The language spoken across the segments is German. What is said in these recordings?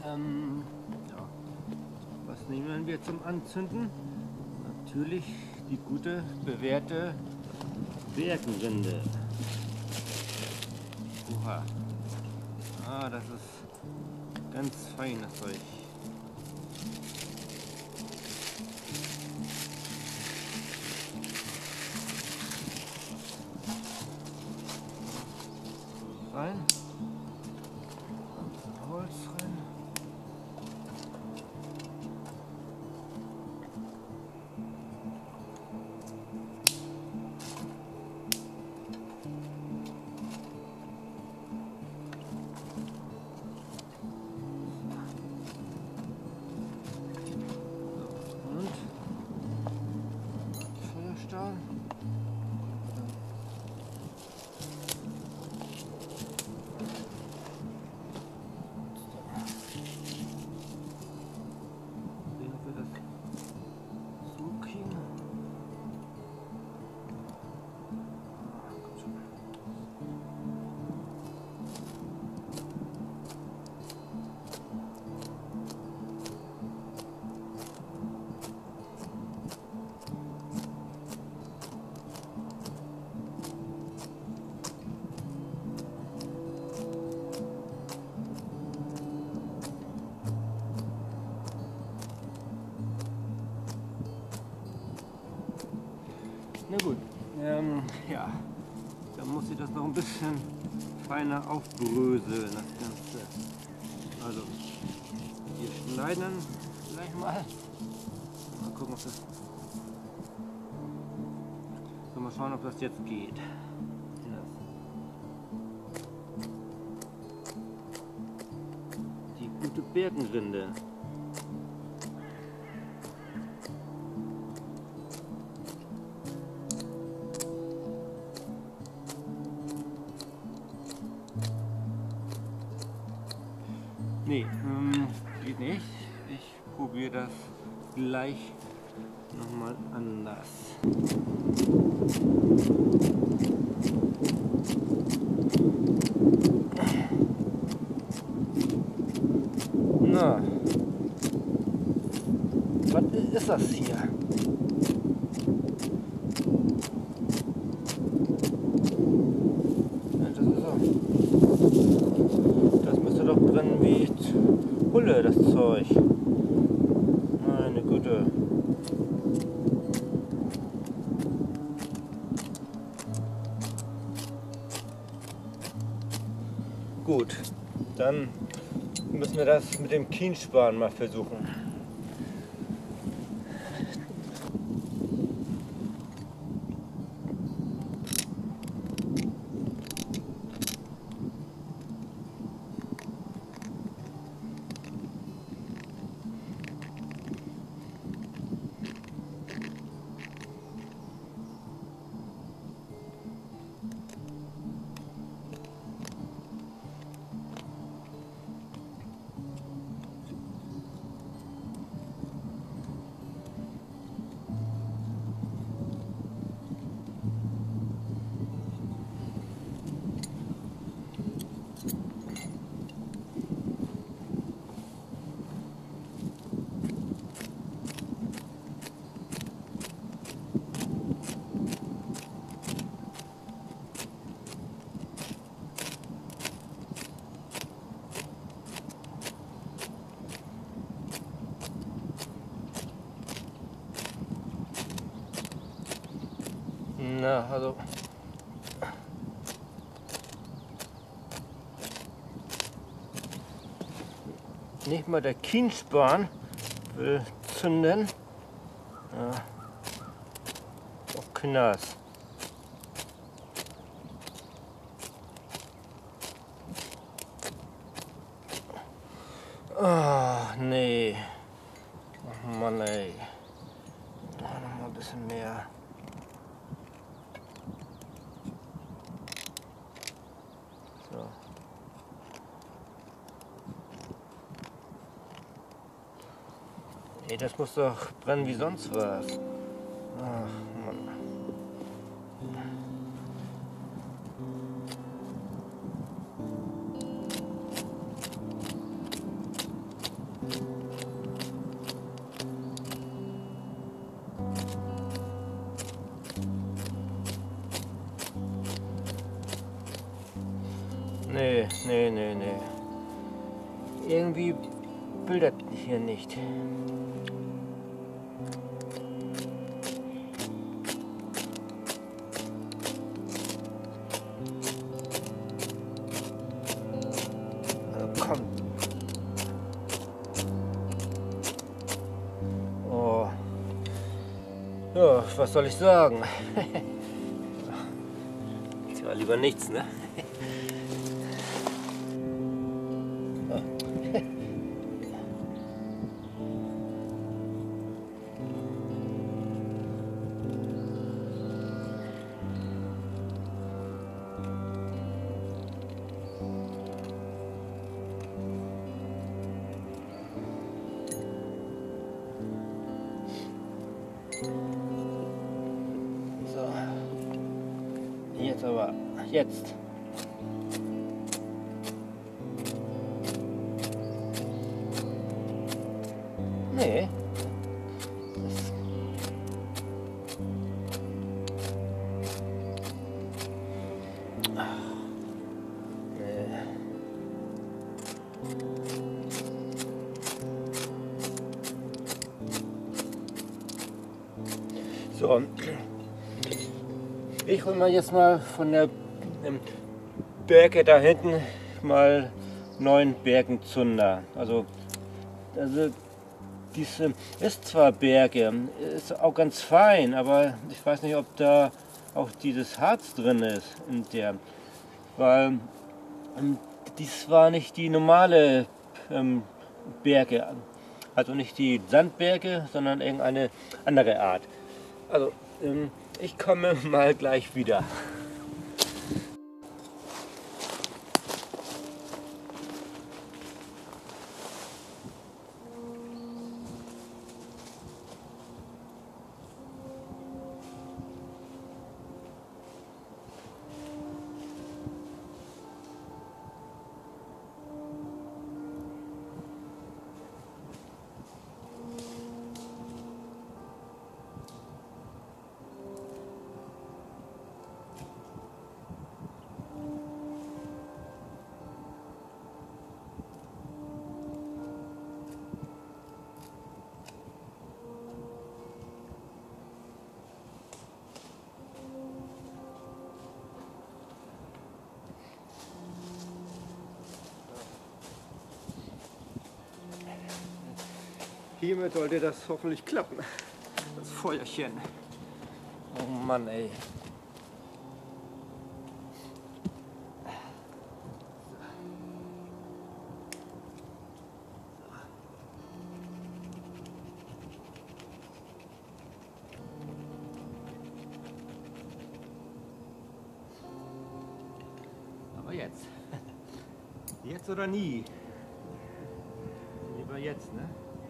Ja. Was nehmen wir zum Anzünden? Natürlich die gute, bewährte Birkenrinde. Oha. Ah, das ist ganz feines Zeug. Rein. Holz rein. Und Feuerstahl. Na gut, ja, dann muss ich das noch ein bisschen feiner aufbröseln, das Ganze. Also, wir schneiden gleich mal. Mal gucken, ob das. So, mal schauen, ob das jetzt geht. Die gute Birkenrinde. Nee, geht nicht. Ich probiere das gleich nochmal anders. Na, was ist das hier? Das müsste doch brennen wie Hulle, das Zeug. Meine Güte. Gut, dann müssen wir das mit dem Kienspan mal versuchen. Na, also nicht mal der Kienspan will zünden. Ja. Auf Knas. Ah, nee. Ach Mann, ey. Da noch mal ein bisschen mehr. So. Ey, das muss doch brennen wie sonst was. Ach Mann. Nee, nee, nee, nee. Irgendwie will das hier nicht. Komm. Oh. Ja, was soll ich sagen? Tja, lieber nichts, ne? So. Jetzt aber. Jetzt. Nee. Das nee. So. Ich hole mal jetzt mal von der Berge da hinten mal 9 Bergenzunder. Also diese ist zwar Berge, ist auch ganz fein, aber ich weiß nicht, ob da auch dieses Harz drin ist in der, weil dies war nicht die normale Berge, also nicht die Sandberge, sondern irgendeine andere Art. Also ich komme mal gleich wieder. Hiermit sollte das hoffentlich klappen. Das Feuerchen. Oh Mann, ey. Aber jetzt. Jetzt oder nie. Lieber jetzt, ne?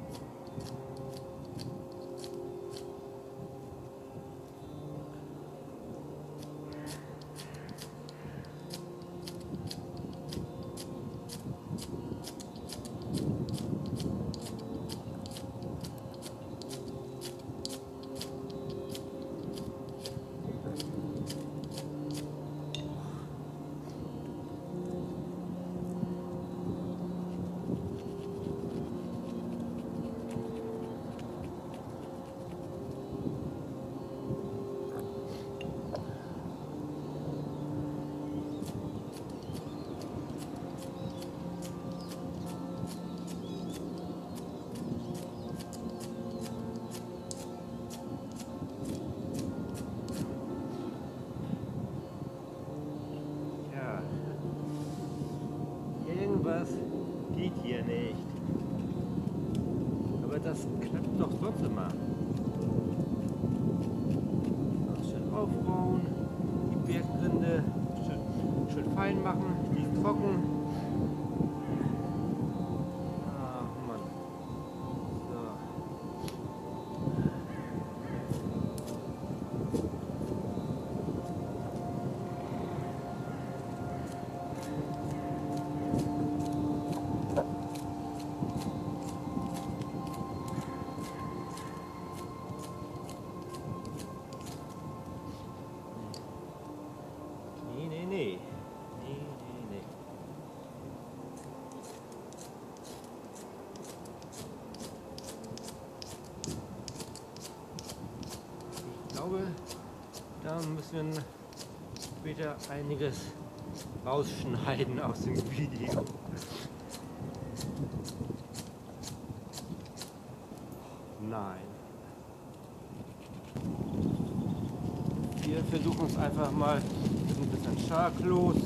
Irgendwas geht hier nicht. Aber das klappt doch sonst immer. Schön aufbauen, die Bergrinde schön fein machen, die ist trocken. Ach Mann. So. Nee. müssen wir später einiges rausschneiden aus dem Video. Nein. Wir versuchen es einfach mal mit ein bisschen scharklos.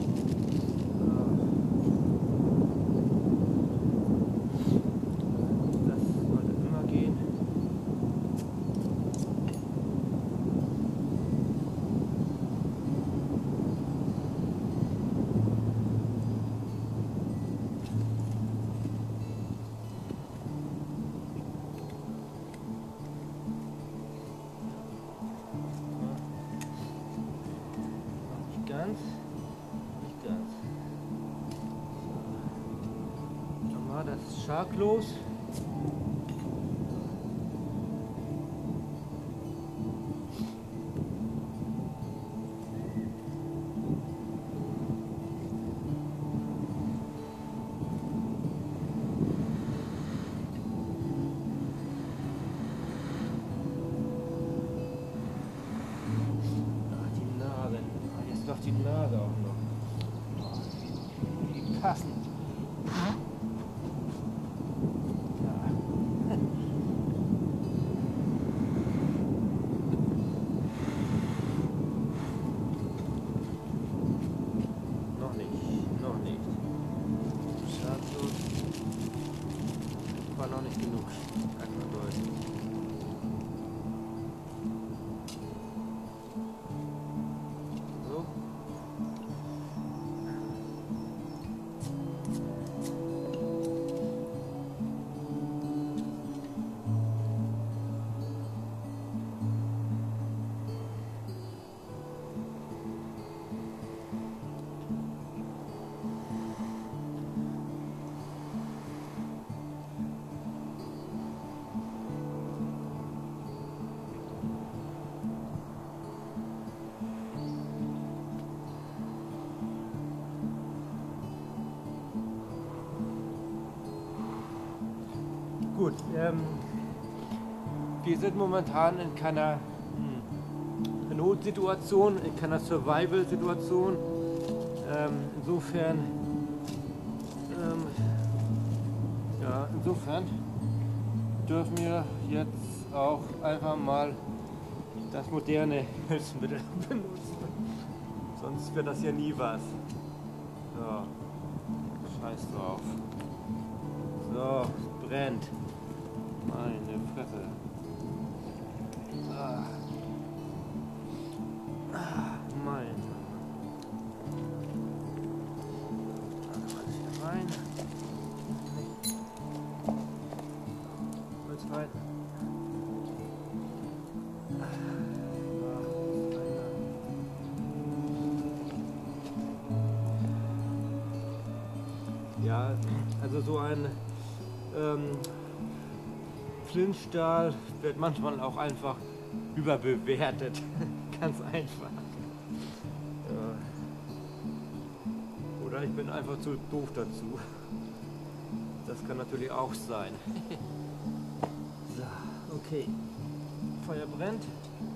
Das sollte immer gehen. Nicht ganz. So. Dann war das scharklos. Die Nase auch noch. Oh, die passen. Ja. Noch nicht. Schadlos. War noch nicht genug. Einmal durch. Gut, wir sind momentan in keiner Notsituation, in keiner Survival-Situation. Insofern dürfen wir jetzt auch einfach mal das moderne Hilfsmittel benutzen. Sonst wird das ja nie was. So, scheiß drauf. So, es brennt. Meine Fresse. Mein. Also alles wieder rein. Holz rein. Ja, also so ein Flintstahl wird manchmal auch einfach überbewertet. Ganz einfach. Ja. Oder ich bin einfach zu doof dazu. Das kann natürlich auch sein. So, okay. Feuer brennt.